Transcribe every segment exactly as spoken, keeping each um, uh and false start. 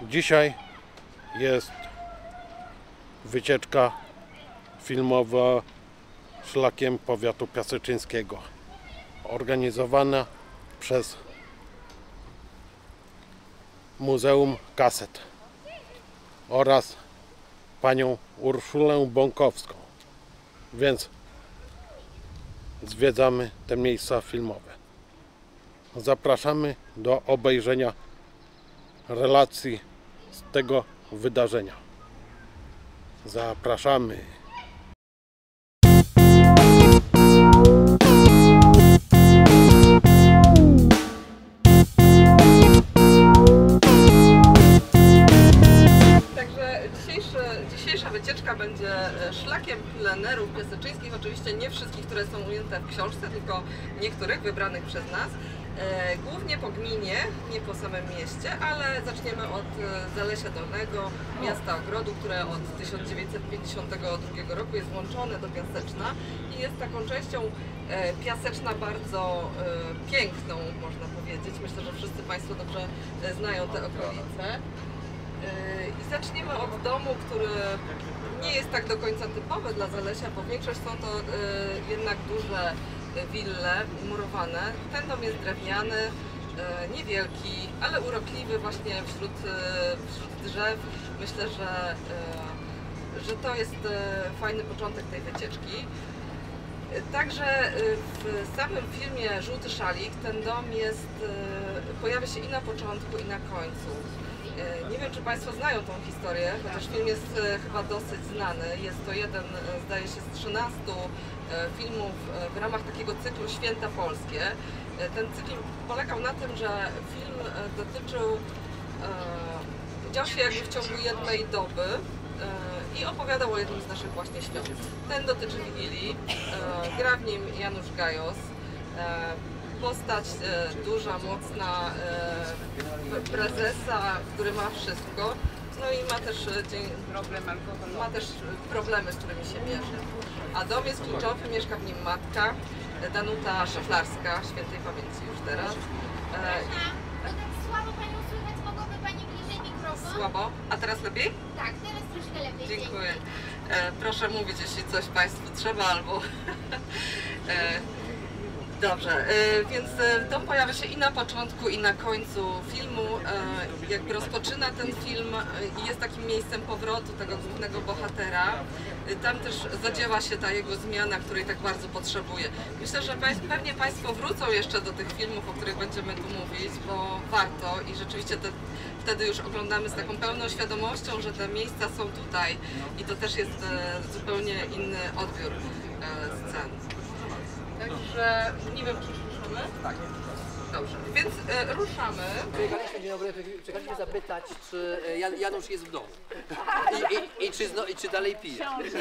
Dzisiaj jest wycieczka filmowa szlakiem powiatu piaseczyńskiego, organizowana przez Muzeum Kaset oraz panią Urszulę Bąkowską, więc zwiedzamy te miejsca filmowe. Zapraszamy do obejrzenia relacji z tego wydarzenia. Zapraszamy! Dzisiejsza wycieczka będzie szlakiem plenerów piaseczyńskich, oczywiście nie wszystkich, które są ujęte w książce, tylko niektórych wybranych przez nas. Głównie po gminie, nie po samym mieście, ale zaczniemy od Zalesia Dolnego, miasta Ogrodu, które od tysiąc dziewięćset pięćdziesiątego drugiego roku jest włączone do Piaseczna i jest taką częścią Piaseczna bardzo piękną, można powiedzieć. Myślę, że wszyscy Państwo dobrze znają te okolice. I zaczniemy od domu, który nie jest tak do końca typowy dla Zalesia, bo większość są to jednak duże wille murowane. Ten dom jest drewniany, niewielki, ale urokliwy właśnie wśród, wśród drzew. Myślę, że, że to jest fajny początek tej wycieczki. Także w samym filmie Żółty Szalik ten dom jest, pojawia się i na początku, i na końcu. Nie wiem, czy Państwo znają tą historię, chociaż film jest chyba dosyć znany. Jest to jeden, zdaje się, z trzynastu filmów w ramach takiego cyklu Święta Polskie. Ten cykl polegał na tym, że film dotyczył, dział się jakby w ciągu jednej doby i opowiadał o jednym z naszych właśnie świąt. Ten dotyczy Wigilii, gra w nim Janusz Gajos. Postać e, duża, mocna e, prezesa, który ma wszystko, no i ma też, e, ma też problemy, z którymi się mierzy. A dom jest kluczowy, mieszka w nim matka, Danuta Szaflarska, świętej pamięci już teraz. E, Słabo Panią słychać, mogłoby Pani bliżej mikrofon? Słabo? A teraz lepiej? Tak, teraz troszkę lepiej. Dziękuję. E, proszę mówić, jeśli coś Państwu trzeba, albo... e, Dobrze, więc dom pojawia się i na początku, i na końcu filmu. Jakby rozpoczyna ten film i jest takim miejscem powrotu tego głównego bohatera. Tam też zadziała się ta jego zmiana, której tak bardzo potrzebuje. Myślę, że pewnie Państwo wrócą jeszcze do tych filmów, o których będziemy tu mówić, bo warto i rzeczywiście te, wtedy już oglądamy z taką pełną świadomością, że te miejsca są tutaj i to też jest zupełnie inny odbiór scen. Także nie wiem, czy ruszamy? Tak. Dobrze, więc e, ruszamy. Przyjechaliśmy, dzień dobry, przyjechaliśmy zapytać, czy Jan, Janusz jest w domu i, i, i, czy, no, i czy dalej pije.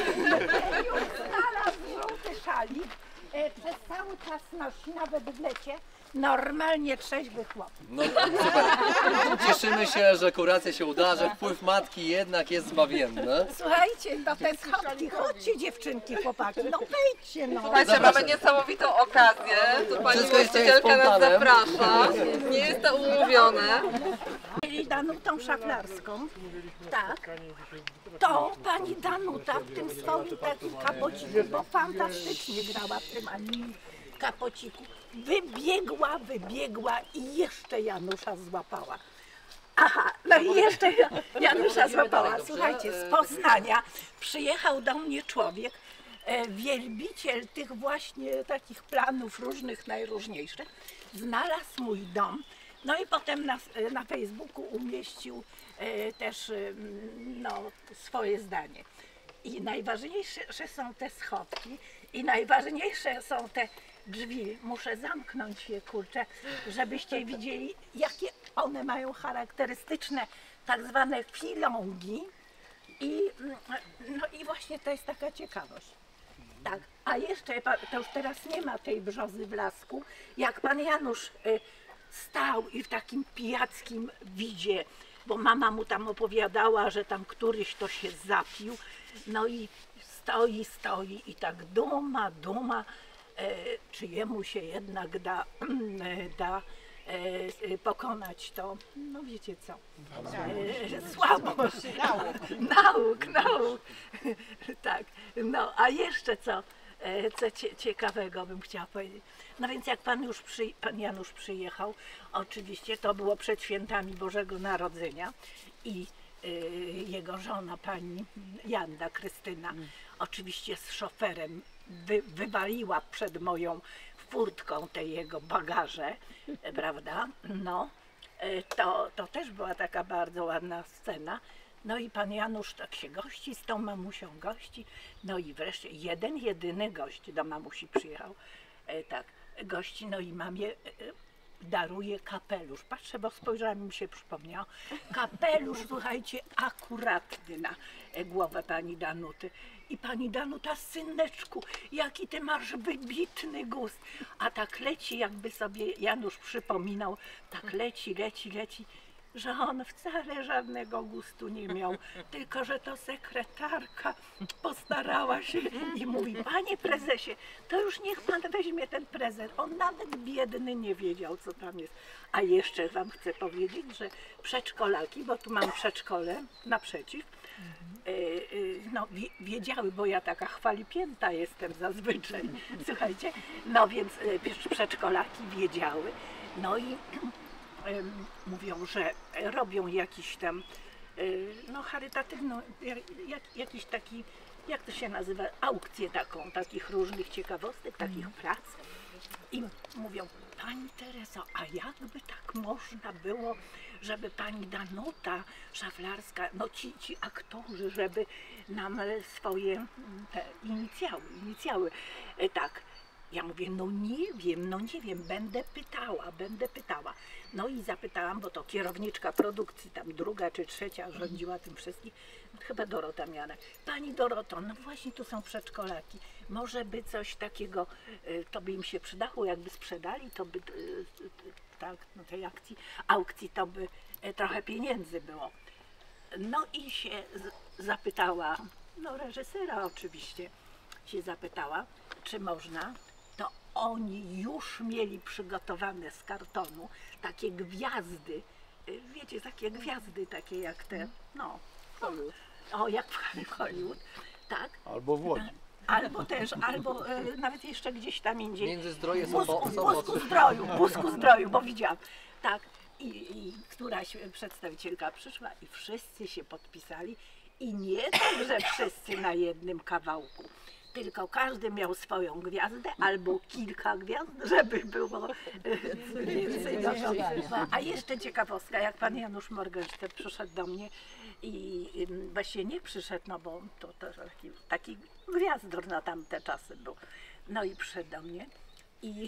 Znalazł żółty szalik, e, przez cały czas nosi, nawet w lecie, normalnie trzeźwy chłop. No, super. Cieszymy się, że kuracja się uda, że wpływ matki jednak jest zbawienny. Słuchajcie, no te schodki, chodźcie dziewczynki, chłopaki, no wejdźcie no. Słuchajcie, mamy niesamowitą okazję, tu pani właścicielka nas zaprasza, nie jest to umówione. Mieli Danutą Szaflarską, tak, to pani Danuta w tym swoim takim kapociku, bo fantastycznie grała w tym animie kapociku, wybiegła, wybiegła i jeszcze Janusza złapała. Aha, no i jeszcze Janusza złapała. Słuchajcie, z Poznania przyjechał do mnie człowiek, e, wielbiciel tych właśnie takich planów różnych, najróżniejszych. Znalazł mój dom, no i potem na, na Facebooku umieścił e, też e, no, swoje zdanie. I najważniejsze są te schodki i najważniejsze są te drzwi. Muszę zamknąć je, kurczę, żebyście widzieli, jakie one mają charakterystyczne tak zwane filongi. I, no i właśnie to jest taka ciekawość. Tak, a jeszcze, to już teraz nie ma tej brzozy w lasku, jak pan Janusz y, stał i w takim pijackim widzie, bo mama mu tam opowiadała, że tam któryś to się zapił, no i stoi, stoi i tak duma, duma, e, czy jemu się jednak da, da e, pokonać to, no wiecie co, e, słabość, nauk, nauk, tak, no a jeszcze co, e, co cie, ciekawego bym chciała powiedzieć. No więc jak pan, już przy, pan Janusz przyjechał, oczywiście to było przed świętami Bożego Narodzenia i y, jego żona, pani Janda, Krystyna, mm. oczywiście z szoferem wy, wywaliła przed moją furtką te jego bagaże, prawda? No, y, to, to też była taka bardzo ładna scena. No i pan Janusz tak się gości z tą mamusią, gości, no i wreszcie jeden, jedyny gość do mamusi przyjechał, y, tak. gości, no i mamie e, daruje kapelusz. Patrzę, bo spojrzałam i mi się przypomniało. Kapelusz, słuchajcie, akuratny na e, głowę pani Danuty. I pani Danuta, syneczku, jaki ty masz wybitny gust. A tak leci, jakby sobie Janusz przypominał, tak leci, leci, leci, że on wcale żadnego gustu nie miał, tylko że to sekretarka postarała się i mówi, panie prezesie, to już niech pan weźmie ten prezent. On nawet biedny nie wiedział, co tam jest. A jeszcze wam chcę powiedzieć, że przedszkolaki, bo tu mam przedszkole naprzeciw, y, y, no wiedziały, bo ja taka chwalipięta jestem zazwyczaj, słuchajcie, no więc y, przedszkolaki wiedziały, no i mówią, że robią jakiś tam, no charytatywną, jak, jakiś taki, jak to się nazywa, aukcję taką, takich różnych ciekawostek, takich prac. I mówią, pani Tereso, a jakby tak można było, żeby pani Danuta Szaflarska, no ci, ci aktorzy, żeby nam swoje te inicjały, inicjały, tak. Ja mówię, no nie wiem, no nie wiem, będę pytała, będę pytała. No i zapytałam, bo to kierowniczka produkcji, tam druga czy trzecia rządziła tym wszystkim, chyba Dorota Mianek. Pani Doroto, no właśnie tu są przedszkolaki, może by coś takiego, to by im się przydało, jakby sprzedali, to by, tak, no tej akcji, aukcji, to by trochę pieniędzy było. No i się zapytała, no reżysera oczywiście się zapytała, czy można. To oni już mieli przygotowane z kartonu takie gwiazdy, wiecie, takie gwiazdy, takie jak te, no, o, jak w Hollywood, tak? Albo w Łodzi. Albo też, albo e, nawet jeszcze gdzieś tam indziej. Międzyzdroje Busku, Sobo- Busku Zdroju, Busku Zdroju, bo widziałam, tak. I, i któraś przedstawicielka przyszła i wszyscy się podpisali i nie tak, że wszyscy na jednym kawałku. Tylko każdy miał swoją gwiazdę albo kilka gwiazd, żeby było więcej. A jeszcze ciekawostka, jak pan Janusz Morgenstern przyszedł do mnie i właśnie nie przyszedł, no bo to, to taki, taki gwiazdor na tamte czasy był. No i przyszedł do mnie i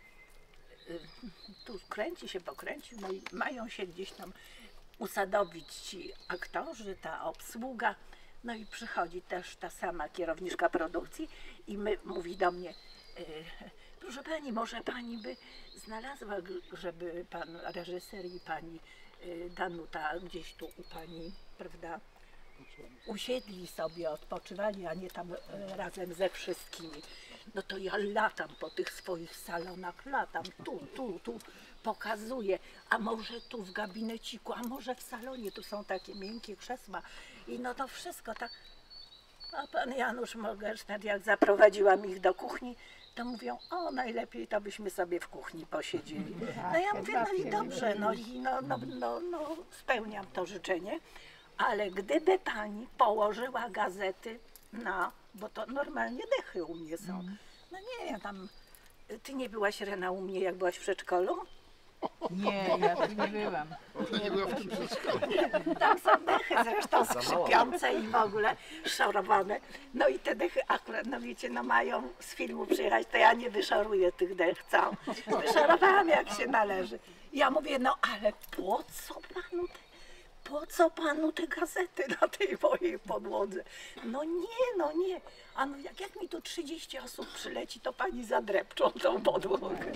tu kręci się, pokręcił, no i mają się gdzieś tam usadowić ci aktorzy, ta obsługa. No i przychodzi też ta sama kierowniczka produkcji i my, mówi do mnie, e, proszę pani, może pani by znalazła, żeby pan reżyser i pani e, Danuta gdzieś tu u pani, prawda, usiedli sobie, odpoczywali, a nie tam e, razem ze wszystkimi. No to ja latam po tych swoich salonach, latam tu, tu, tu, pokazuję, a może tu w gabineciku, a może w salonie, tu są takie miękkie krzesła i no to wszystko tak. A pan Janusz Morgenstern, jak zaprowadziłam ich do kuchni, to mówią, o najlepiej to byśmy sobie w kuchni posiedzieli. No ja mówię, no i dobrze, no i no, no, no, no spełniam to życzenie, ale gdyby pani położyła gazety na, bo to normalnie dechy u mnie są, no nie wiem, tam, ty nie byłaś, Rena, u mnie jak byłaś w przedszkolu? Nie, ja tu nie byłam. Nie była w tym przedszkolu. Tam są dechy zresztą skrzypiące i w ogóle szorowane. No i te dechy akurat, no wiecie, no mają z filmu przyjechać, to ja nie wyszoruję tych dech, co? Wyszorowałam jak się należy. Ja mówię, no ale po co panu te, po co panu te gazety na tej mojej podłodze? No nie, no nie. A no jak, jak mi tu trzydzieści osób przyleci, to pani zadrepczą tą podłogę.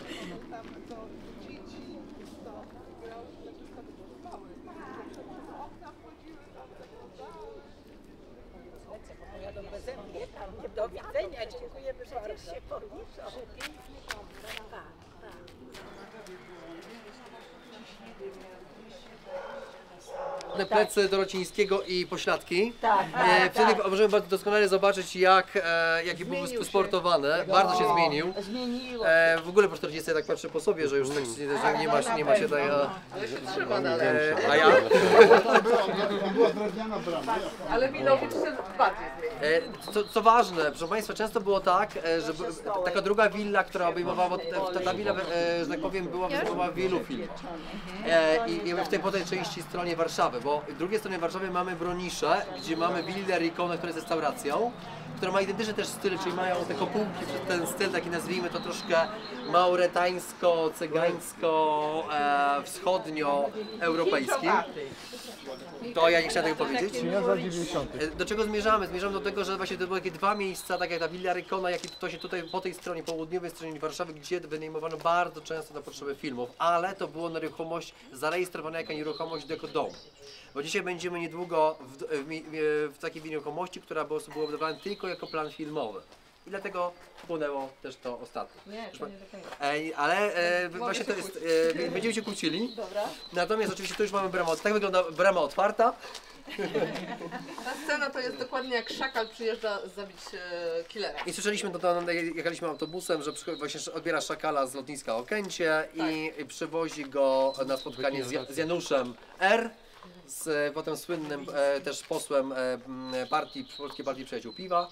Do widzenia, dziękujemy bardzo. Przecież się porniczą. plecy Dorocińskiego i Pośladki. Tak, E, tak, wtedy tak. możemy bardzo doskonale zobaczyć, jak, e, jaki był sportowany. Bardzo się zmienił. Zmieniło. E, w ogóle po czterdziestu tak patrzę po sobie, że już tak, że nie ma, nie ma się tak. A, Ale się trzyma dalej. e, a ja? Tam była drewniana brama. Ale Minowicz się bardziej zmienił. E, co, co ważne, proszę Państwa, często było tak, e, że b- taka druga willa, która obejmowała, ta, ta willa, e, że tak powiem, była występowała w wielu filmach. E, I jakby w tej, po tej części stronie Warszawy, bo w drugiej stronie Warszawy mamy Bronisze, gdzie mamy willę Rikona, która jest restauracją, która ma identyczny też styl, czyli mają te kopułki, ten styl taki nazwijmy to troszkę mauretańsko, cygańsko, e, wschodnio-europejski. To ja nie chciałem tego powiedzieć. E, Do czego zmierzamy? Zmierzamy do tego, że właśnie to były takie dwa miejsca, tak jak ta Villa Rikona, jak i to się tutaj po tej stronie, południowej stronie Warszawy, gdzie wynajmowano bardzo często na potrzeby filmów, ale to było nieruchomość zarejestrowana jako nieruchomość jako dom. Bo dzisiaj będziemy niedługo w, w, w, w takiej nieruchomości, która była budowana tylko jako plan filmowy. I dlatego wpłynęło też to ostatnio. Nie, to nie do końca. E, ale e, właśnie to jest, e, będziemy się kłócili. Dobra. Natomiast oczywiście tu już mamy bramę, tak wygląda brama otwarta. Ta scena to jest dokładnie jak szakal przyjeżdża zabić e, killera. I słyszeliśmy, to, to, jechaliśmy autobusem, że przychodzi- właśnie odbiera szakala z lotniska Okęcie i przywozi go na spotkanie z, Ja- z Januszem R. Z potem słynnym e, też posłem e, m, partii, Polskiej Partii Przyjaciół Piwa.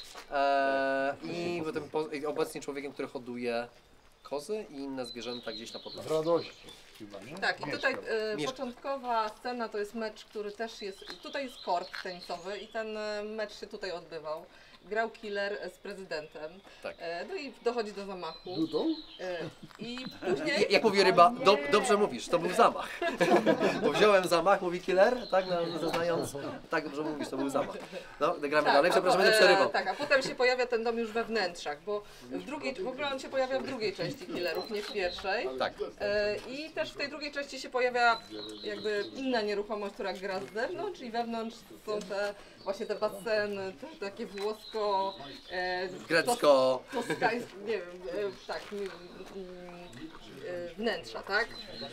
E, I potem po, i obecnie człowiekiem, który hoduje kozy i inne zwierzęta gdzieś na Podlasiu. Z radości chyba, nie? Tak, i tutaj e, Mieszka. początkowa scena to jest mecz, który też jest, tutaj jest kort tenisowy i ten e, mecz się tutaj odbywał. Grał killer z prezydentem, Tak. e, no i dochodzi do zamachu. Dudą? E, I później... Jak, jak mówi ryba, do, dobrze mówisz, to był zamach. Bo wziąłem zamach, mówi killer, tak, no, zeznając, tak dobrze mówisz, to był zamach. No, gramy dalej, a przepraszam, po- będę e, przerywał. Tak, a potem się pojawia ten dom już we wnętrzach, bo w drugiej, w ogóle on się pojawia w drugiej części killerów, nie w pierwszej. Tak. E, I też w tej drugiej części się pojawia jakby inna nieruchomość, która gra z zewnątrz i wewnątrz są te właśnie te baseny, te takie włosko... E, Grecko. tos- Toskańskie, nie wiem, e, tak, mm, mm, e, wnętrza, tak?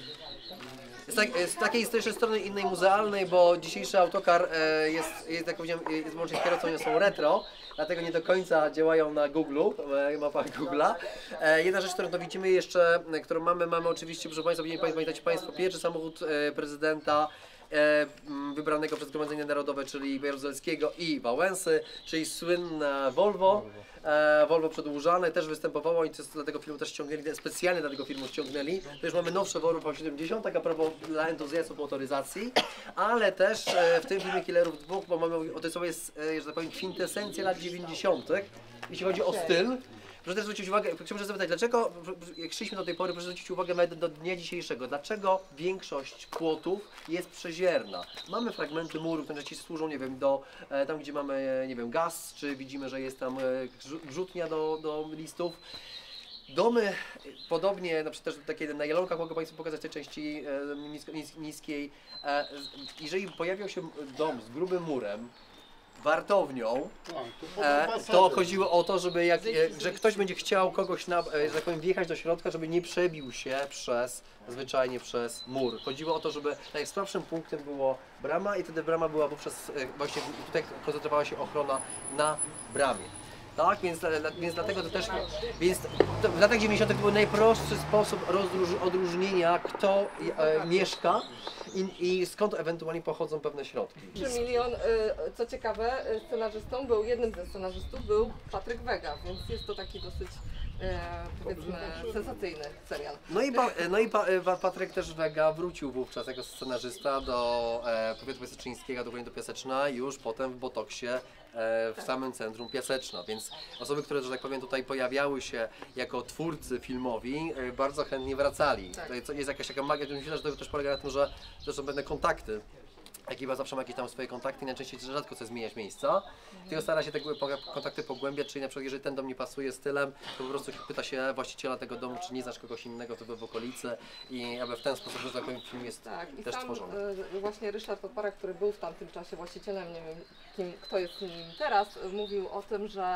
Z, tak, z takiej też strony innej muzealnej, bo dzisiejszy autokar e, jest, jest, jak powiedziałem, jest wyłącznie kierowcą, są retro, dlatego nie do końca działają na Google'u, e, mapach Google'a. E, jedna rzecz, którą to widzimy jeszcze, e, którą mamy, mamy oczywiście, proszę Państwa, pamiętacie Państwo, pierwszy samochód e, prezydenta e, m, wybranego przez Zgromadzenie Narodowe, czyli Jaruzelskiego i Wałęsy, czyli słynne Volvo. E, Volvo przedłużane też występowało i to jest dla tego filmu też ściągnęli, specjalnie dla tego filmu ściągnęli. To już mamy nowsze Volvo siedemdziesiąt, a propos dla entuzjastów motoryzacji, ale też e, w tym filmie Killerów dwóch, bo mamy, o to sobie jest, e, że tak powiem, kwintesencja lat dziewięćdziesiątych, jeśli chodzi o styl. Proszę też zwrócić uwagę, chciałbym zapytać, dlaczego, jak szliśmy do tej pory, proszę zwrócić uwagę nawet do dnia dzisiejszego, dlaczego większość płotów jest przezierna? Mamy fragmenty murów, które ci służą, nie wiem, do, e, tam gdzie mamy, nie wiem, gaz, czy widzimy, że jest tam e, grzu- wrzutnia do, do listów. Domy, e, podobnie, na przykład też takie na Jelonkach mogę Państwu pokazać w tej części e, nisko, nis, niskiej. E, z- jeżeli pojawiał się dom z grubym murem, wartownią, Tak, to E, potem to fasady. chodziło o to, żeby jak, e, że ktoś będzie chciał kogoś, na, e, że tak powiem, wjechać do środka, żeby nie przebił się przez, zwyczajnie przez mur. Chodziło o to, żeby najsłabszym punktem było brama i wtedy brama była wówczas, e, właśnie tutaj koncentrowała się ochrona na bramie. Tak, więc, dla- dla- więc dlatego to też, więc to w latach dziewięćdziesiątych to był najprostszy sposób rozróż, odróżnienia, kto e, mieszka i, i skąd ewentualnie pochodzą pewne środki. trzy milion, y, co ciekawe, y, scenarzystą był, jednym ze scenarzystów był Patryk Wega, więc jest to taki dosyć, e, powiedzmy, sensacyjny serial. No i, pa, no i pa, pa, Patryk też Wega wrócił wówczas jako scenarzysta do e, powiatu piaseczyńskiego, dokładnie do Piaseczna, już potem w Botoksie e, w samym centrum Piaseczna, więc osoby, które, że tak powiem, tutaj pojawiały się jako twórcy filmowi, e, bardzo chętnie wracali. Tak. To jest jakaś taka magia, myślę, że to też polega na tym, że to są pewne kontakty. Ekipa zawsze ma jakieś tam swoje kontakty, najczęściej rzadko chce zmieniać miejsca, tylko stara się te głę- kontakty pogłębiać, czyli na przykład jeżeli ten dom nie pasuje stylem, to po prostu pyta się właściciela tego domu, czy nie znasz kogoś innego, to by w okolicy i aby w ten sposób, że tak powiem, film jest Tak, i też sam tworzony. y, właśnie Ryszard Podpara, który był w tamtym czasie właścicielem, nie wiem kim, kto jest nim teraz, y, mówił o tym, że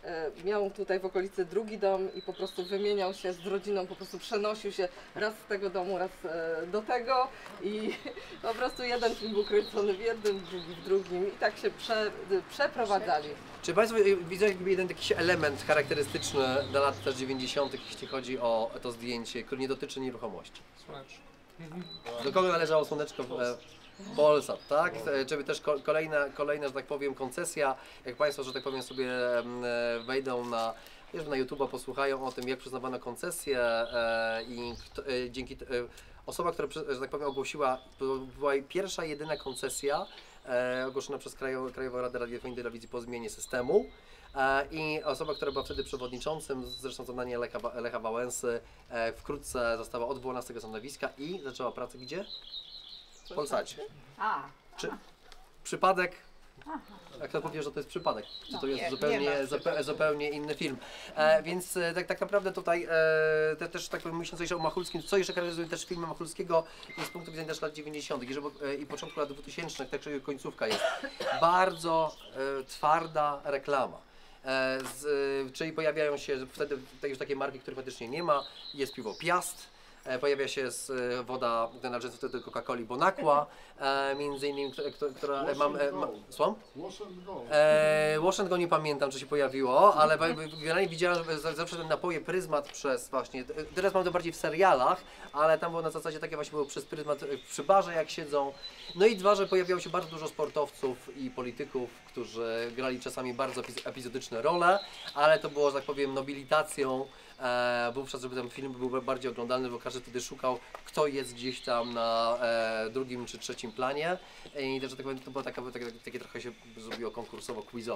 e, miał tutaj w okolicy drugi dom i po prostu wymieniał się z rodziną, po prostu przenosił się raz z tego domu, raz e, do tego i po prostu jeden film był kręcony w jednym, drugi w drugim i tak się prze, przeprowadzali. Czy Państwo widzą jakby jeden jakiś element charakterystyczny dla lat też dziewięćdziesiątych, jeśli chodzi o to zdjęcie, które nie dotyczy nieruchomości? Do kogo należało Słoneczko w e, Polsat, tak? E, Czy też ko- kolejna, kolejna, że tak powiem, koncesja, jak Państwo, że tak powiem, sobie em, e, wejdą na, wiesz, na YouTube'a, posłuchają o tym, jak przyznawano koncesję e, i kto, e, dzięki e, osoba, która, że tak powiem, ogłosiła, to była jej pierwsza, jedyna koncesja e, ogłoszona przez Krajową, Krajową Radę Radiofonii i Telewizji po zmianie systemu. E, I osoba, która była wtedy przewodniczącym, zresztą zadanie Lecha, Lecha Wałęsy, e, wkrótce została odwołana z tego stanowiska i zaczęła pracę gdzie? W Polsacie. A, Czy przypadek? Jak kto powie, że to jest przypadek? Czy to jest nie, zupełnie, nie ma zupe, zupełnie inny film? E, więc e, tak, tak naprawdę tutaj e, te, też tak powiem, myśląc jeszcze o Machulskim, co jeszcze charakteryzuje też filmy Machulskiego i z punktu widzenia też lat dziewięćdziesiątych i, żeby, e, i początku lat dwutysięcznych, także końcówka jest bardzo e, twarda reklama. E, z, e, czyli pojawiają się wtedy już takie marki, których faktycznie nie ma. Jest piwo Piast. E, Pojawia się z, e, woda należąca wtedy do Coca-Coli Bonaqua, e, między innymi, która, która e, mam, e, ma, słucham? Wash and go. E, Wash and Go nie pamiętam, czy się pojawiło, ale generalnie widziałem, że zawsze ten napoje pryzmat przez właśnie, teraz mam to bardziej w serialach, ale tam było na zasadzie takie właśnie było przez pryzmat przy barze jak siedzą. No i dwa, że pojawiało się bardzo dużo sportowców i polityków, którzy grali czasami bardzo epizodyczne role, ale to było, że tak powiem, nobilitacją. E, wówczas, żeby ten film był bardziej oglądalny, bo każdy wtedy szukał, kto jest gdzieś tam na e, drugim czy trzecim planie. I też, że tak powiem, to było taka, takie, takie trochę się zrobiło konkursowo-quizowo.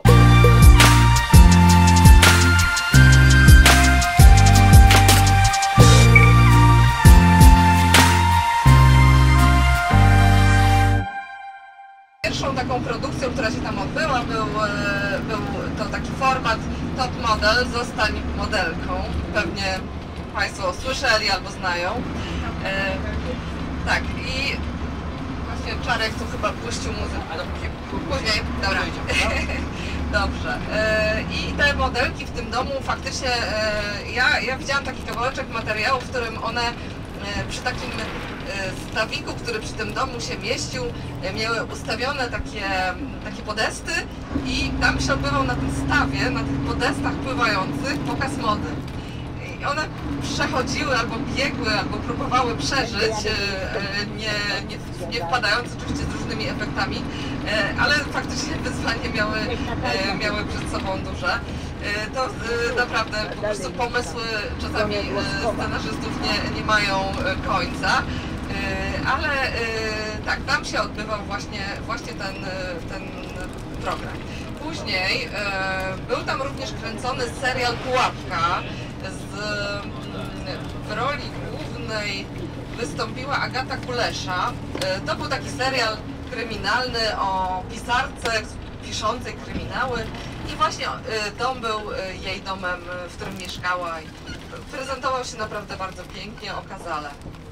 Pierwszą taką produkcją, która się tam odbyła, był, e, był to taki format Top Model, zostań modelką. Pewnie Państwo słyszeli albo znają. E, tak i właśnie Czarek tu chyba puścił muzykę. Później, dobra. Dobrze. E, I te modelki w tym domu faktycznie, e, ja, ja widziałam taki kawałeczek materiału, w którym one e, przy takim stawiku, który przy tym domu się mieścił, miały ustawione takie, takie podesty i tam się odbywał na tym stawie, na tych podestach pływających pokaz mody. I one przechodziły albo biegły, albo próbowały przeżyć, nie, nie, nie wpadając oczywiście z różnymi efektami, ale faktycznie wyzwanie miały, miały przed sobą duże. To naprawdę po prostu pomysły czasami scenarzystów nie, nie mają końca. Ale tak, tam się odbywał właśnie, właśnie ten, ten program. Później był tam również kręcony serial Pułapka. Z, w roli głównej wystąpiła Agata Kulesza. To był taki serial kryminalny o pisarce piszącej kryminały i właśnie dom był jej domem, w którym mieszkała i prezentował się naprawdę bardzo pięknie, okazale.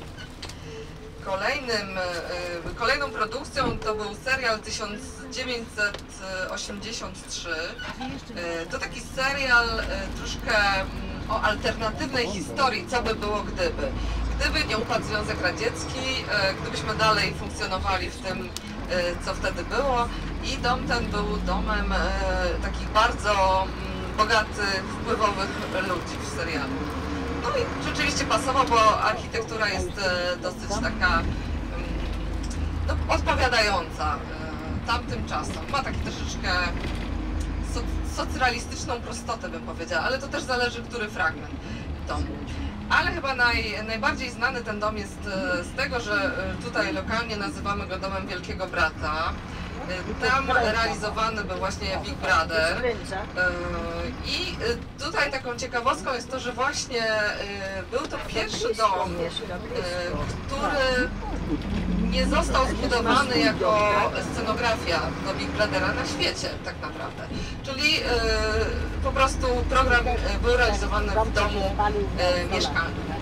Kolejnym, kolejną produkcją to był serial tysiąc dziewięćset osiemdziesiąt trzy. To taki serial troszkę o alternatywnej historii, co by było gdyby. Gdyby nie upadł Związek Radziecki, gdybyśmy dalej funkcjonowali w tym, co wtedy było. I dom ten był domem takich bardzo bogatych, wpływowych ludzi w serialu. No i rzeczywiście pasował, bo architektura jest dosyć taka no, odpowiadająca tamtym czasom. Ma taki troszeczkę so, socrealistyczną prostotę, bym powiedziała, ale to też zależy, który fragment domu. Ale chyba naj, najbardziej znany ten dom jest z tego, że tutaj lokalnie nazywamy go domem Wielkiego Brata. Tam realizowany był właśnie Big Brother i tutaj taką ciekawostką jest to, że właśnie był to pierwszy dom, który nie został zbudowany jako scenografia do Big Brothera na świecie tak naprawdę. Czyli po prostu program był realizowany w domu mieszkalnym.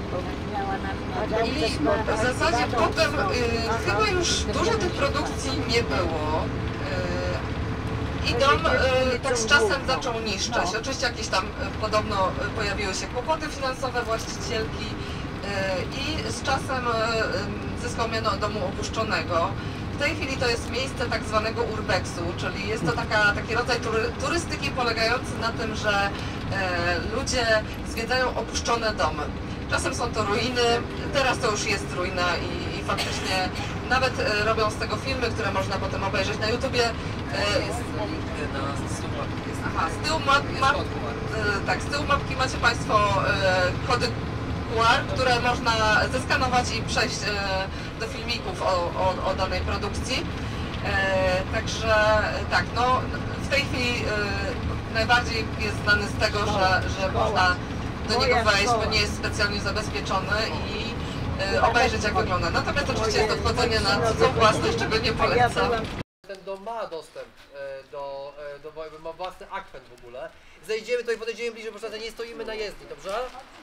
I w zasadzie potem y, chyba już dużo tych produkcji nie było, y, I dom e, tak z czasem zaczął niszczyć. Oczywiście jakieś tam e, podobno e, pojawiły się kłopoty finansowe właścicielki e, i z czasem e, zyskał miano domu opuszczonego. W tej chwili to jest miejsce tak zwanego urbexu, czyli jest to taka, taki rodzaj tury, turystyki polegający na tym, że e, ludzie zwiedzają opuszczone domy. Czasem są to ruiny, teraz to już jest ruina i, i faktycznie nawet e, robią z tego filmy, które można potem obejrzeć na YouTubie. E, Jest link na z tyłu mapki. Jest aha, z tyłu map, map, e, tak, z tyłu mapki macie Państwo e, kody Q R, które można zeskanować i przejść e, do filmików o, o, o danej produkcji. E, także tak, no w tej chwili e, najbardziej jest znany z tego, że, że można do niego wejść, bo nie jest specjalnie zabezpieczony i e, obejrzeć jak wygląda. Natomiast oczywiście jest to wchodzenie na cudzą własność, czego nie polecam. Ten dom ma dostęp e, do, e, do, do ma własny akwent w ogóle. Zejdziemy tutaj, podejdziemy bliżej, proszę, nie stoimy na jezdni, dobrze?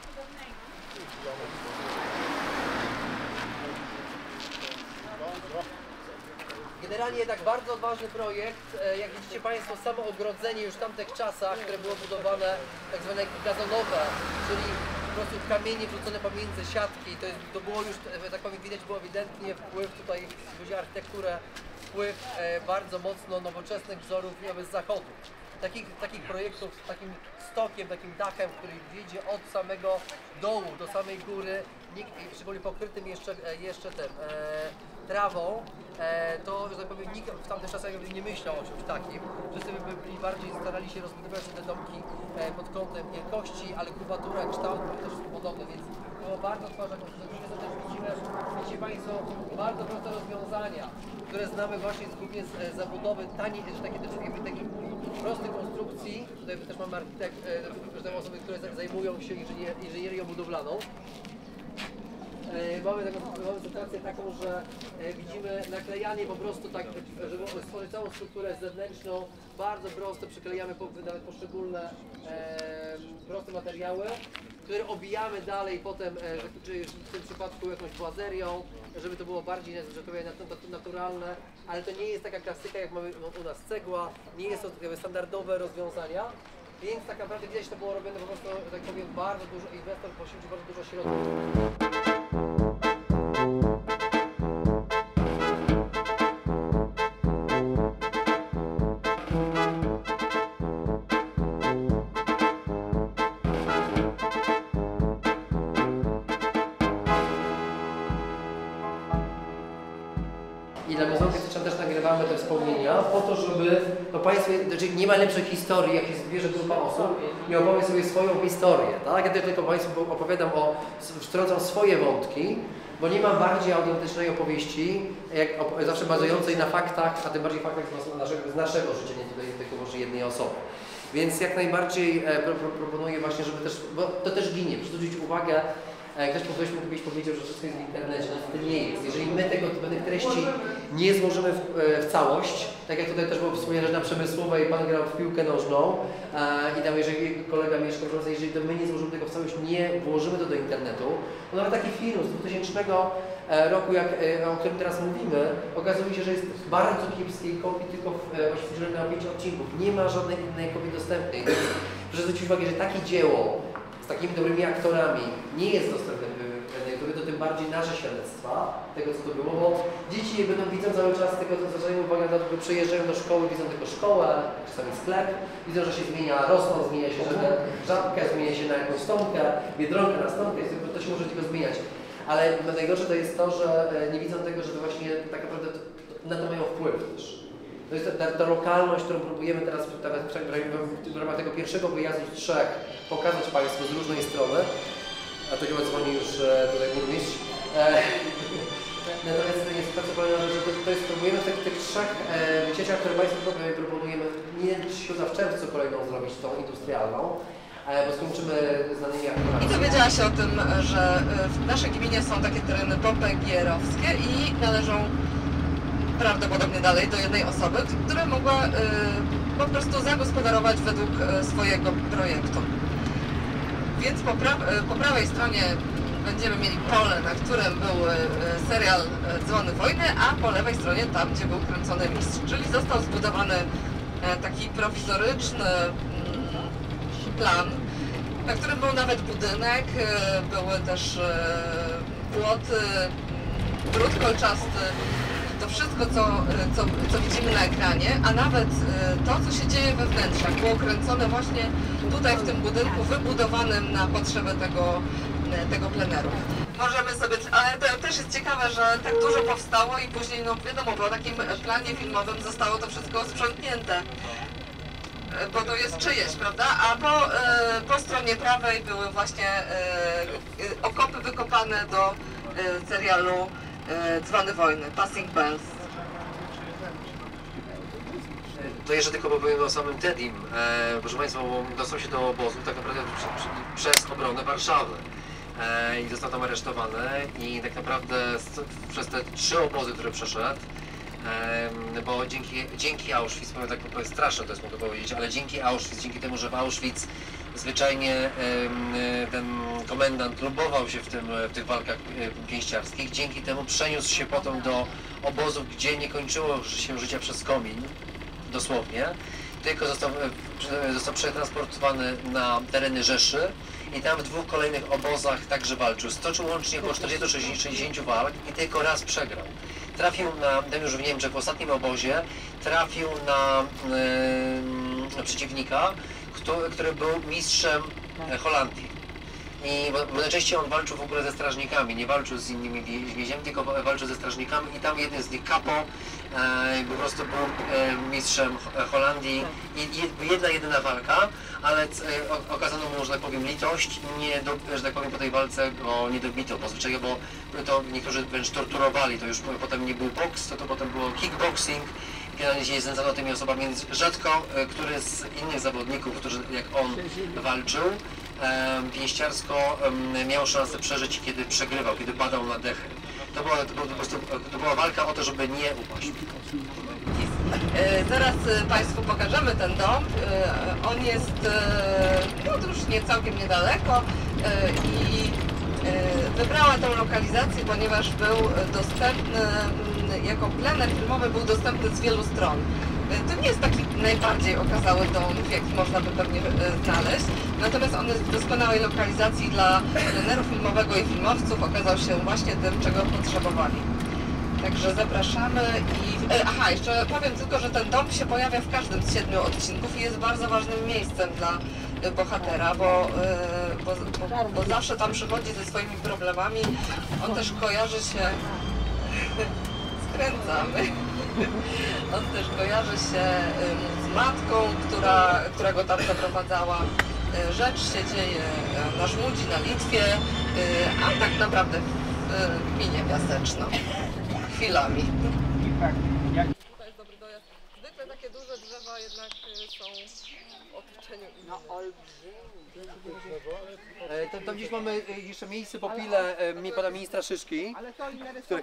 Generalnie jednak bardzo ważny projekt, e, jak widzicie Państwo, samo ogrodzenie już w tamtych czasach, które było budowane tak zwane gazonowe, czyli po prostu kamienie wrzucone pomiędzy siatki, to, jest, to było już, tak powiem, widać było ewidentnie wpływ tutaj, jeśli chodzi o architekturę, wpływ e, bardzo mocno nowoczesnych wzorów jakby z zachodu. Takich, takich projektów z takim stokiem, takim dachem, który wiedzie od samego dołu do samej góry, nikt, szczególnie pokrytym jeszcze, jeszcze tym, e, trawą, e, to, że tak powiem, nikt w tamtych czasach nie myślał o czymś takim. Wszyscy by byli bardziej starali się rozbudować te domki e, pod kątem wielkości, ale kubatura, kształt były też podobne, więc było bardzo twarza konstrukcja. Też widzimy, widzicie Państwo, bardzo proste rozwiązania, które znamy właśnie głównie z e, zabudowy taniej, takie też jakby takich prostych konstrukcji. Tutaj też mamy architekt, e, osoby, które zajmują się inżynier inżynierią budowlaną. E, mamy, taką, mamy sytuację taką, że e, widzimy naklejanie po prostu tak, żeby stworzyć całą strukturę zewnętrzną, bardzo prosto przyklejamy po, nawet poszczególne e, proste materiały, które obijamy dalej potem, e, czy w tym przypadku jakąś błazerią, żeby to było bardziej, że tak powiem, naturalne, ale to nie jest taka klasyka, jak mamy u nas cegła, nie jest to jakby standardowe rozwiązania, więc tak naprawdę widać, to było robione po prostu, tak powiem, bardzo dużo, inwestor poświęcił bardzo dużo środków. I dla Muzeum Piaseczna też nagrywamy te wspomnienia po to, żeby no Państwo, znaczy nie ma lepszej historii, jak jest zbierze grupa osób i opowie sobie swoją historię, tak? Ja tylko Państwu opowiadam o, wtrącam swoje wątki, bo nie ma bardziej autentycznej opowieści, jak op zawsze bazującej na faktach, a tym bardziej faktach z naszego, z naszego życia, nie tutaj tylko wyłącznie jednej osoby. Więc jak najbardziej e, pro, pro, proponuję właśnie, żeby też, bo to też ginie, zwrócić uwagę. Ktoś kiedyś powiedział, że wszystko jest w internecie, no to nie jest. Jeżeli my tego tych treści nie złożymy w, w całość, tak jak tutaj też było wspomniane, że na Przemysłowej pan grał w piłkę nożną e, i tam jeżeli kolega mieszka w Polsce, jeżeli to my nie złożymy tego w całość, nie włożymy to do internetu, to nawet taki film z dwutysięcznego roku, jak, o którym teraz mówimy, okazuje się, że jest bardzo kiepskiej kopii, tylko właściwie na pięć odcinków. Nie ma żadnej innej kopii dostępnej. Proszę zwrócić uwagę, że takie dzieło z takimi dobrymi aktorami nie jest dostępne na YouTube, to tym bardziej nasze świadectwa tego, co to było, bo dzieci będą widzą cały czas tego, co zwracają uwagę na to, że przyjeżdżają do szkoły, widzą tylko szkołę, czasami sklep, widzą, że się zmienia rosną, zmienia się żabkę, zmienia się na jakąś stomkę, biedronkę na stomkę, to się może tylko zmieniać. Ale najgorsze to jest to, że nie widzą tego, że to właśnie tak naprawdę na to mają wpływ też. To jest ta, ta lokalność, którą próbujemy teraz w ramach tego pierwszego wyjazdu z trzech pokazać Państwu z różnej strony. A to chyba dzwoni już tutaj burmistrz. Natomiast to jest bardzo fajne, że to, to jest, próbujemy w tych, tych trzech wycieczkach, które Państwu proponujemy, nie wiem, czy się uda w czerwcu kolejną zrobić, tą industrialną, bo skończymy znanymi aktorami. I dowiedziała się o tym, że w naszej gminie są takie tereny popegierowskie i należą prawdopodobnie dalej do jednej osoby, która mogła y, po prostu zagospodarować według y, swojego projektu. Więc po, pra po prawej stronie będziemy mieli pole, na którym był y, serial Dzwony Wojny, a po lewej stronie tam, gdzie był kręcony mistrz, czyli został zbudowany taki prowizoryczny plan, na którym był nawet budynek, były też płoty, drut kolczasty, to wszystko, co, co, co widzimy na ekranie, a nawet to, co się dzieje we wnętrzach, było kręcone właśnie tutaj w tym budynku wybudowanym na potrzeby tego, tego pleneru. Możemy sobie, ale to też jest ciekawe, że tak dużo powstało i później, no wiadomo, po takim planie filmowym zostało to wszystko sprzątnięte. Bo to jest czyjeś, prawda? A po, po stronie prawej były właśnie okopy wykopane do serialu Dzwony wojny, Passing Bells. To jeszcze tylko powiem o samym Tedim. E, proszę Państwa, dostał się do obozu tak naprawdę przy, przy, przez obronę Warszawy. E, I został tam aresztowany i tak naprawdę z, przez te trzy obozy, które przeszedł, e, bo dzięki, dzięki Auschwitz, powiem tak, powiem, straszne to jest, mogę powiedzieć, ale dzięki Auschwitz, dzięki temu, że w Auschwitz zwyczajnie e, ten komendant lubował się w, tym, w tych walkach pięściarskich, dzięki temu przeniósł się potem do obozów, gdzie nie kończyło się życia przez komin, dosłownie, tylko został, został przetransportowany na tereny Rzeszy i tam w dwóch kolejnych obozach także walczył. Stoczył łącznie około czterdziestu do sześćdziesięciu walk i tylko raz przegrał. Trafił na, wiem już w Niemczech, w ostatnim obozie, trafił na, yy, na przeciwnika, który, który był mistrzem Holandii. I najczęściej on walczył w ogóle ze strażnikami, nie walczył z innymi więźniami, tylko walczył ze strażnikami i tam jeden z nich, Capo, e, po prostu był e, mistrzem Holandii i jedna, jedyna walka, ale e, okazano mu, że tak powiem, litość i nie, do, że tak powiem, po tej walce go nie dobito, bo zwyczajnie, bo to niektórzy wręcz torturowali, to już potem nie był boks, to, to potem było kickboxing. Generalnie się znęcano tymi osobami, więc rzadko e, który z innych zawodników, którzy jak on walczył, pięściarsko miał szansę przeżyć, kiedy przegrywał, kiedy padał na dechy. To była, to, była, po prostu, to była walka o to, żeby nie upaść. Zaraz Państwu pokażemy ten dom. On jest no, już nie całkiem niedaleko i wybrała tę lokalizację, ponieważ był dostępny, jako plener filmowy był dostępny z wielu stron. To nie jest taki najbardziej okazały dom, jaki można by pewnie znaleźć, natomiast on jest w doskonałej lokalizacji dla pleneru filmowego i filmowców, okazał się właśnie tym, czego potrzebowali. Także zapraszamy i... Aha, jeszcze powiem tylko, że ten dom się pojawia w każdym z siedmiu odcinków i jest bardzo ważnym miejscem dla bohatera, bo, bo, bo, bo zawsze tam przychodzi ze swoimi problemami. On też kojarzy się... Skręcamy. On też kojarzy się z matką, która, która go tam zaprowadzała. Rzecz się dzieje na Żmudzi, na Litwie, a tak naprawdę w gminie Piaseczno. Chwilami. Tutaj jest dobry dojazd. Zwykle takie duże drzewa jednak są w otoczeniu innym. To, to gdzieś mamy jeszcze miejsce po pile mi pana ministra Szyszki. Który...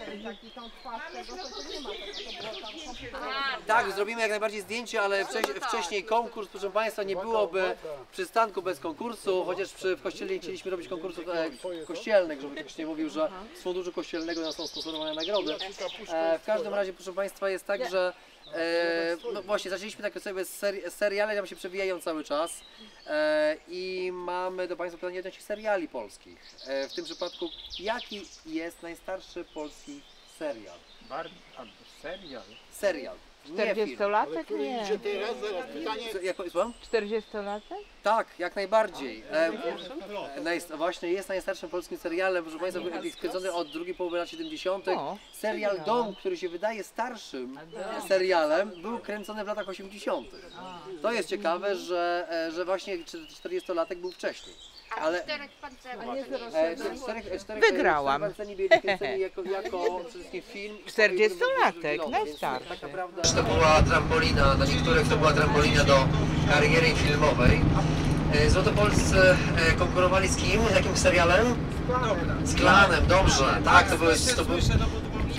Tak, zrobimy jak najbardziej zdjęcie, ale wcześ, wcześniej konkurs, proszę Państwa, nie byłoby przystanku bez konkursu, chociaż przy, w kościele nie chcieliśmy robić konkursów e, kościelnych, żeby ktoś nie mówił, że z funduszu kościelnego nas są sponsorowane nagrody. E, w każdym razie, proszę Państwa, jest tak, że E, no właśnie, zaczęliśmy takie sobie seri seriale, tam się przewijają cały czas e, i mamy do Państwa pytanie odnośnie seriali polskich. E, w tym przypadku, jaki jest najstarszy polski serial? Bar... serial? Serial. czterdziestolatek? Nie. Teraz, zaraz pytanie. Jak, słucham? czterdziestolatek? Tak, jak najbardziej. E, naj, właśnie jest najstarszym polskim serialem, proszę Państwa, był skręcony od drugiej połowy lat siedemdziesiątych. Serial Dom, który się wydaje starszym serialem, był kręcony w latach osiemdziesiątych. To jest ciekawe, że, że właśnie czterdziestolatek był wcześniej. Ale Czterech pancerów. e, czterech, czterech, Wygrałam. Czterech byli kręceni jako, jako przede wszystkim film. czterdziestolatek, najstarszy. Tak naprawdę to była trampolina, dla niektórych to była trampolina do kariery filmowej. Złotopolscy konkurowali z kim? Z jakim serialem? Z Klanem, dobrze. Tak, to były... To były...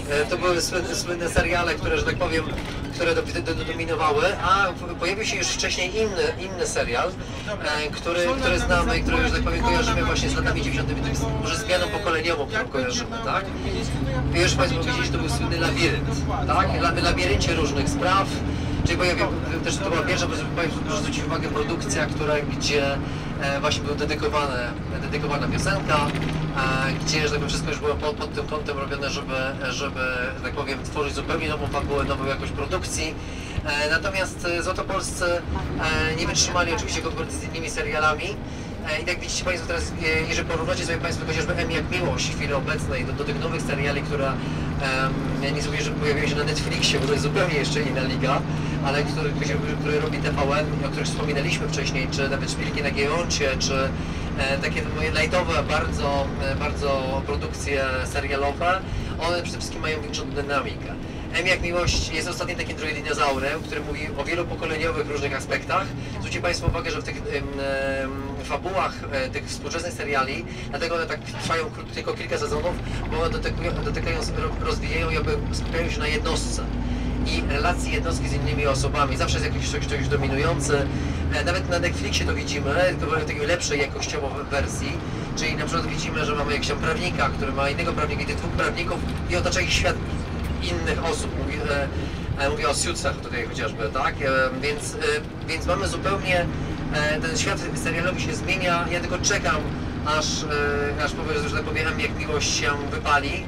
E, To były słynne, słynne seriale, które, że tak powiem, które do, do, do, dominowały, a pojawił się już wcześniej inny, inny serial, e, który, który znamy i który, że tak powiem, kojarzymy właśnie z latami dziewięćdziesiątymi, może zmianą pokoleniową, którą kojarzymy, tak? I już Państwo widzieli, że to był słynny Labirynt, tak? W labiryncie różnych spraw, czyli pojawił też, to była pierwsza, proszę zwrócić uwagę, produkcja, która, gdzie e, właśnie była dedykowane, dedykowana piosenka, e, gdzie, że tak powiem, wszystko już było pod, pod tym kątem robione, żeby, żeby, że tak powiem, tworzyć zupełnie nową fabułę, nową jakość produkcji. E, natomiast Złotopolscy e, nie wytrzymali oczywiście konkurencji z innymi serialami. I jak widzicie Państwo teraz, jeżeli porównacie sobie Państwo chociażby M jak Miłość w chwili obecnej do, do tych nowych seriali, które um, ja nie mówię, że pojawiły się na Netflixie, bo to jest zupełnie jeszcze inna liga, ale które, które robi T V N, o których wspominaliśmy wcześniej, czy nawet Szpilki na Giełącie, czy e, takie moje lightowe bardzo, e, bardzo produkcje serialowe, one przede wszystkim mają większą dynamikę. M jak Miłość jest ostatnim takim trochę dinozaurem, który mówi o wielopokoleniowych różnych aspektach. Zwróćcie Państwo uwagę, że w tych em, em, fabułach e, tych współczesnych seriali, dlatego one tak trwają kró- tylko kilka sezonów, bo one dotykują, dotykają, rozwijają i jakby skupiają się na jednostce i relacji jednostki z innymi osobami. Zawsze jest jakiś ktoś, ktoś dominujący. E, nawet na Netflixie to widzimy, tylko w takiej lepszej jakościowo wersji. Czyli na przykład widzimy, że mamy jakiegoś tam prawnika, który ma innego prawnika i tych dwóch prawników i otacza ich świat innych osób. Mówię, e, mówię o Suitsach tutaj chociażby, tak? E, więc, e, więc mamy zupełnie, e, ten świat serialowy się zmienia. Ja tylko czekam, aż, e, aż powiem, że tak powiem, jak Miłość się wypali.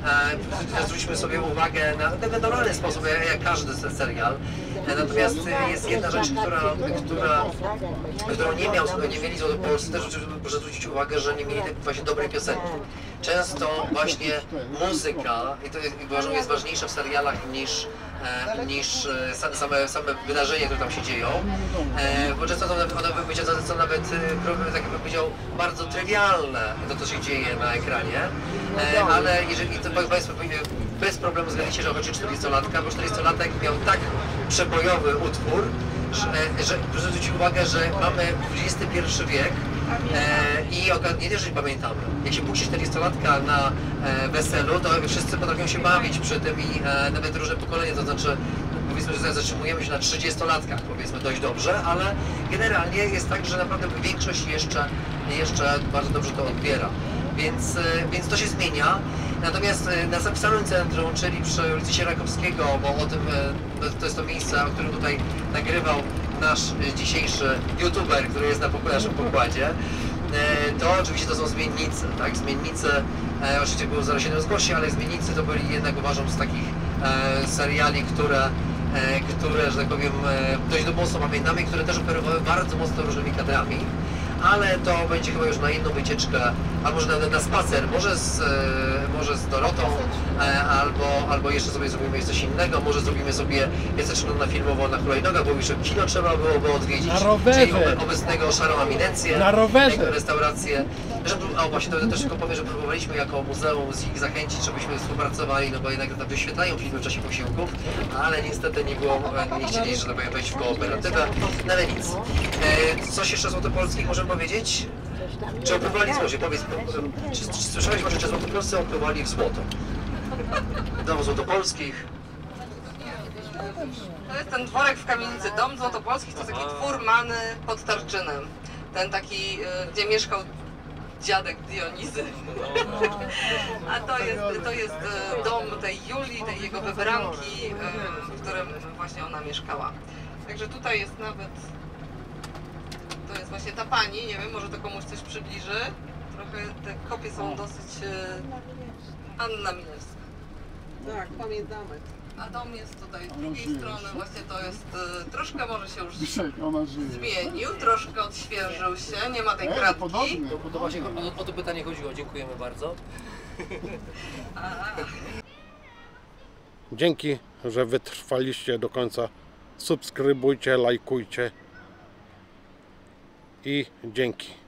E, zwróćmy sobie uwagę na ten naturalny sposób, jak, jak każdy serial. E, natomiast jest jedna rzecz, która, która, którą nie, miał, nie mieli Złotopolscy, też proszę zwrócić uwagę, że nie mieli właśnie dobrej piosenki. Często właśnie muzyka, i to jest, uważam, jest ważniejsza w serialach niż, e, niż e, same, same wydarzenia, które tam się dzieją, e, bo często to one wypowiedziane są nawet, e, tak bym powiedział, bardzo trywialne, to co się dzieje na ekranie, e, ale jeżeli to Państwo bez problemu zgadzacie, że chodzi o czterdziestolatka, bo czterdziestolatek miał tak przebojowy utwór, że, że proszę zwrócić uwagę, że mamy dwudziesty pierwszy wiek, E, I nie też pamiętamy, jak się puści czterdziestolatka na e, weselu, to wszyscy potrafią się bawić przy tym i e, nawet różne pokolenia, to znaczy powiedzmy, że zatrzymujemy się na trzydziestolatkach, powiedzmy dość dobrze, ale generalnie jest tak, że naprawdę większość jeszcze, jeszcze bardzo dobrze to odbiera. Więc, e, więc to się zmienia. Natomiast e, na w samym centrum, czyli przy ulicy Sierakowskiego, bo o tym, e, to jest to miejsce, o którym tutaj nagrywał nasz dzisiejszy youtuber, który jest na naszym pokładzie, to oczywiście to są Zmiennicy, tak? Zmiennicy, e, oczywiście było zero siedem zgłosi, ale Zmiennicy to byli jednak, uważam, z takich e, seriali, które, e, które, że tak powiem, e, dość mocno pamiętamy i które też operowały bardzo mocno różnymi kadrami. Ale to będzie chyba już na inną wycieczkę, a może nawet na spacer, może z, e, może z Dorotą, e, albo, albo jeszcze sobie zrobimy coś innego, może zrobimy sobie jesteśmy na filmowo na hulajnogach, bo już kino trzeba byłoby odwiedzić, Na rowerze. czyli obe, obecnego Szarą Eminencję, Na rowerze. jego restaurację. Że, a właśnie to też tylko powiem, że próbowaliśmy jako muzeum z ich zachęcić, żebyśmy współpracowali, no bo jednak tam wyświetlają filmy w czasie posiłków, ale niestety nie było, nie chcieli, że tak powiem, wejść w kooperatywę, no ale nic. E, coś jeszcze Złotopolskich możemy powiedzieć? Czy opływali złocie? Powiedz, czy, czy słyszałeś może, czy Złotopolscy opływali w złoto? Dom Złotopolskich. To jest ten dworek w kamienicy. Dom Złotopolskich to jest taki dwór Many pod Tarczynem. Ten taki, y, gdzie mieszkał dziadek Dionizy. A to jest, to jest y, dom tej Julii, tej jego wybranki, y, w którym właśnie ona mieszkała. Także tutaj jest nawet... To jest właśnie ta pani, nie wiem, może to komuś coś przybliży. Trochę te kopie są dosyć... y, Anna Milewska. Tak, pamiętamy. A dom jest tutaj z drugiej strony, właśnie to jest, y, troszkę może się już Ona żyje. zmienił, troszkę odświeżył się, nie ma tej E, kratki. podobnie. To, to właśnie o, o to pytanie chodziło, dziękujemy bardzo. A, Dzięki, że wytrwaliście do końca. Subskrybujcie, lajkujcie i dzięki.